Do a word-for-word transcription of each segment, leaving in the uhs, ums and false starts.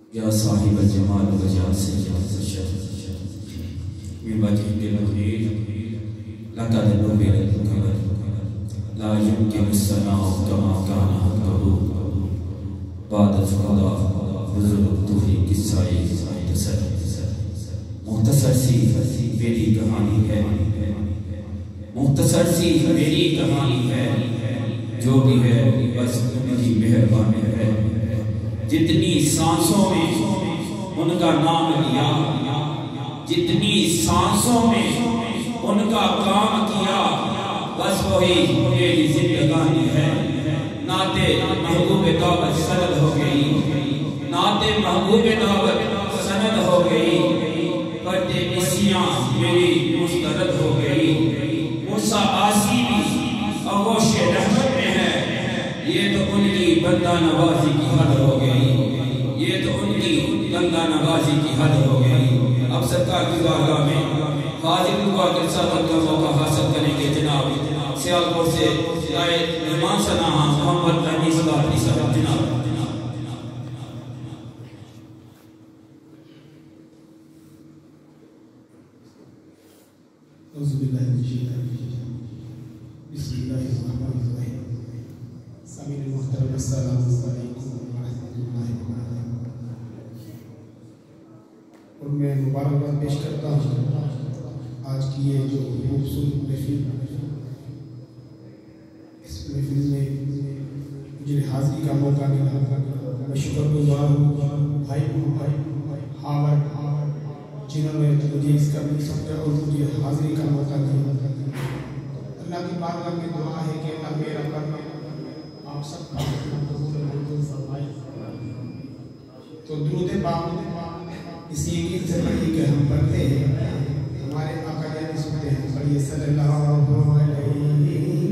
या साहिब जमाल वजा सय्यद शर में वजह दिल खैर लका दिल मेरे ला युमकिन सनाउ कमा काना कबू बाद ज़ुदा बुजुर्ग तुही किस्साए मुख्तसर मुख्तसर सी मेरी कहानी है, मुख्तसर सी मेरी कहानी है, जो भी है बस उनकी मेहरबानी है। जितनी सांसों में उनका नाम लिया, जितनी सांसों में उनका काम किया, बस वही मेरी जिंदगानी है। नाते महबूब दावत सनद हो गई, नाते महबूब दावत सनद हो गई, करते इसियां मेरी मुस्तरद हो गई। मूसा आसी भी अगोशे रहमत में है, ये तो उनकी बंदा नवाजी की हद हो गई, ये तो उनकी बंदा नवाजी की हद हो गई। अब सरकार की बारगाह में हाजिर हुआ के सादत का मौका हासिल करेंगे जनाब सियालकोट से आए मेहमान सनाहा मोहम्मद अनीस बाबरी साहब जनाब। और मैं मुबारकबाद पेश करता हूँ आज की ये जो खूबसूरत महफिल, इस महफिल में मुझे हाजिरी का मौका मिला। मैं शुक्रगुजार हूँ भाई भाई हावर्ड जिन्होंने मुझे इसका भी समझा और मुझे हाजिरी का मौका दिया। अल्लाह की बारगाह में दुआ है कि अल्लाह मेरा कर्म आप सबका कबूल मंजूर फरमाए। तो दुरूद पाक इसी यकीन से पढ़िए कि हम पढ़ते हैं, हमारे आका यानी सुनते हैं, पढ़िए सल्लल्लाहु अलैहि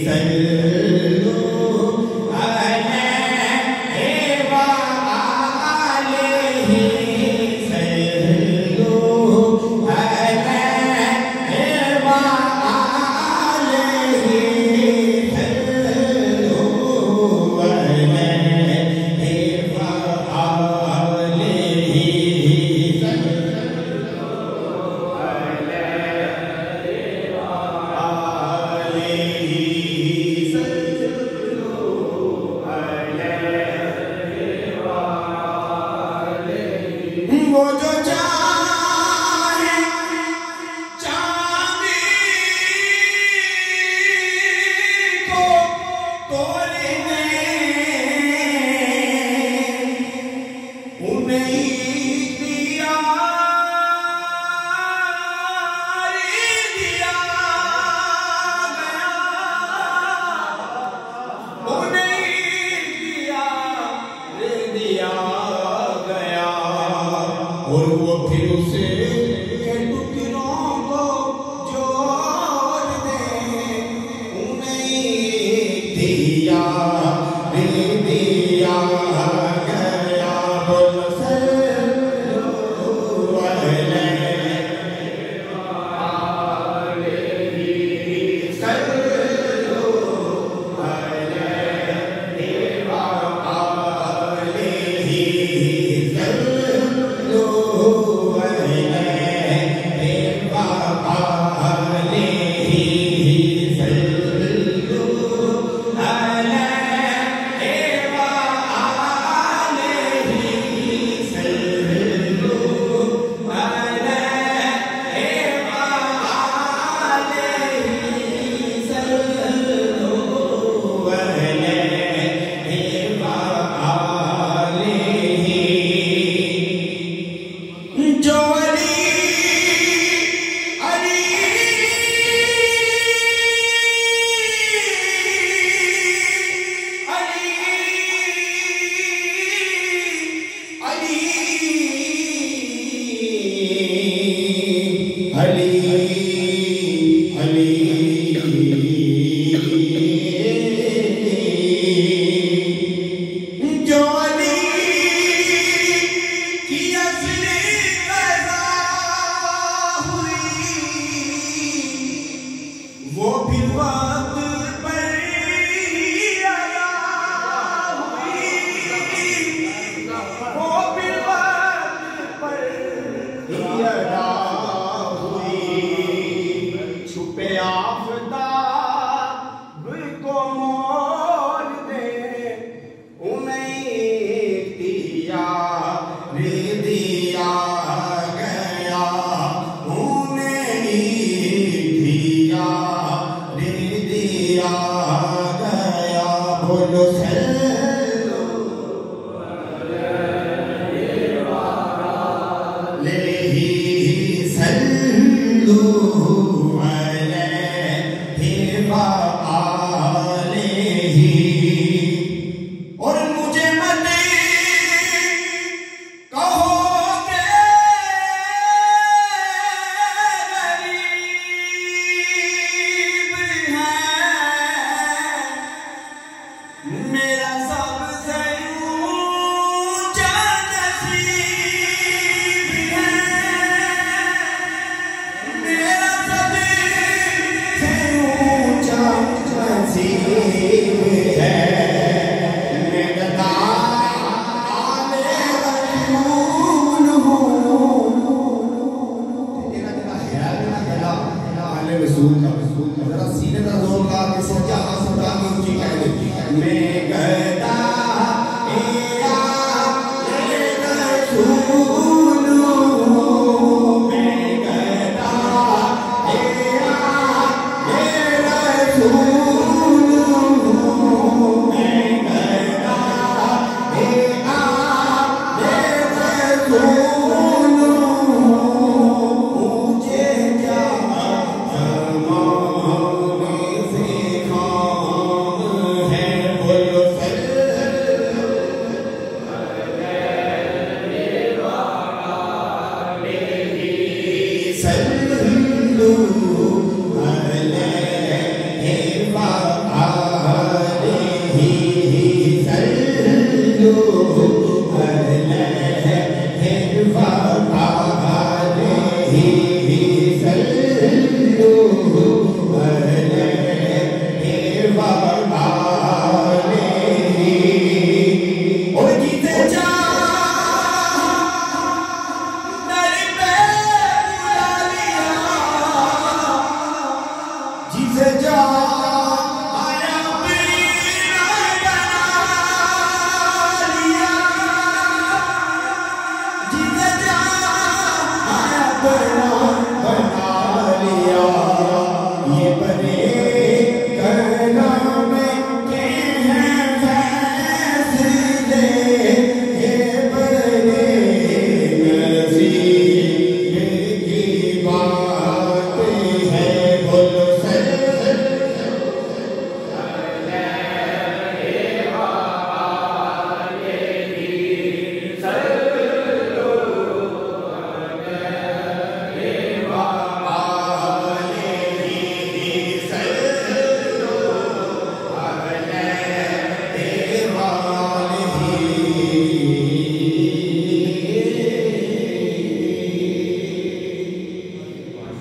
जरा सीने का जोर लगा के सच्चा हाथ उठा के ऊंची कह दे मैं